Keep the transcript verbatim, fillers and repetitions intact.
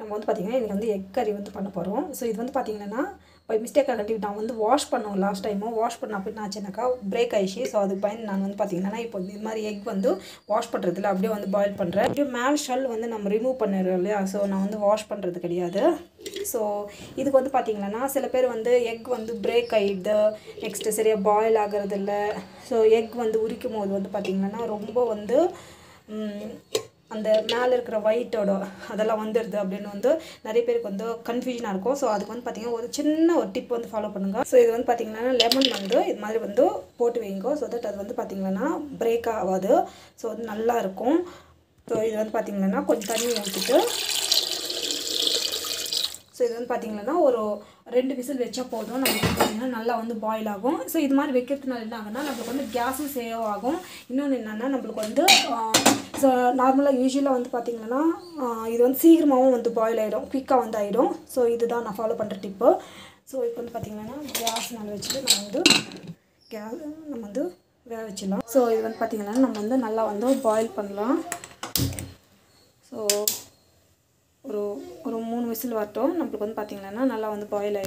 நம்ம வந்து பார்த்திங்கன்னா இன்றைக்கி வந்து எக் கறி வந்து பண்ண போகிறோம். ஸோ இது வந்து பார்த்திங்கன்னா பை மிஸ்டேக்காக கட்டி நான் வந்து வாஷ் பண்ணோம் லாஸ்ட் டைமும் வாஷ் பண்ண அப்போ என்ன ஆச்சுனாக்கா பிரேக் ஆயிடுச்சு. ஸோ அதுக்கு பயந்து நான் வந்து பார்த்திங்கன்னா இப்போ இது மாதிரி எக் வந்து வாஷ் பண்ணுறதுல அப்படியே வந்து பாயில் பண்ணுறேன். அப்படியே மேல் ஷெல் வந்து நம்ம ரிமூவ் பண்ணிடுறோம் இல்லையா. ஸோ நான் வந்து வாஷ் பண்ணுறது கிடையாது. ஸோ இதுக்கு வந்து பார்த்திங்கன்னா சில பேர் வந்து எக் வந்து பிரேக் ஆகிடுது, நெக்ஸ்ட்டு சரியாக பாயில் ஆகிறது இல்லை. ஸோ எக் வந்து உரிக்கும் போது வந்து பார்த்திங்கன்னா ரொம்ப வந்து அந்த மேலே இருக்கிற ஒயிட்டோட அதெல்லாம் வந்துடுது அப்படின்னு வந்து நிறைய பேருக்கு வந்து கன்ஃபியூஷனாக இருக்கும். ஸோ அதுக்கு வந்து பார்த்திங்கன்னா ஒரு சின்ன ஒரு டிப் வந்து ஃபாலோ பண்ணுங்கள். ஸோ இது வந்து பார்த்திங்கன்னா லெமன் வந்து இது மாதிரி வந்து போட்டு வைங்க. ஸோ தட் அது வந்து பார்த்திங்கன்னா பிரேக் ஆகாது. ஸோ வந்து நல்லா இருக்கும். ஸோ இது வந்து பார்த்திங்கன்னா கொஞ்சம் தண்ணி ஊற்றிட்டு ஸோ இது வந்து பார்த்திங்கன்னா ஒரு ரெண்டு விசில் வச்சா போதும். நம்மளுக்கு பார்த்திங்கன்னா நல்லா வந்து பாயில் ஆகும். ஸோ இது மாதிரி வைக்கிறதுனால என்ன ஆகுன்னா நம்மளுக்கு வந்து கேஸும் சேவ் ஆகும். இன்னொன்று என்னென்னா நம்மளுக்கு வந்து ஸோ நார்மலாக யூஸ்வலாக வந்து பார்த்திங்கன்னா இது வந்து சீக்கிரமாகவும் வந்து பாயில் ஆகிடும், குயிக்காக வந்து ஆகிடும். ஸோ இதுதான் நான் ஃபாலோ பண்ணுற டிப்பு. ஸோ இப்போ வந்து பார்த்திங்கன்னா கேஸ் மேலே வச்சுட்டு நம்ம வந்து கேஸ் நம்ம வந்து வேக வச்சிடலாம். ஸோ இது வந்து பார்த்திங்கன்னா நம்ம வந்து நல்லா வந்து பாயில் பண்ணலாம். ஸோ ஒரு ஒரு மூணு விசில் வரட்டும். நம்மளுக்கு வந்து பார்த்திங்கன்னா நல்லா வந்து பாயில் ஆகிடும்.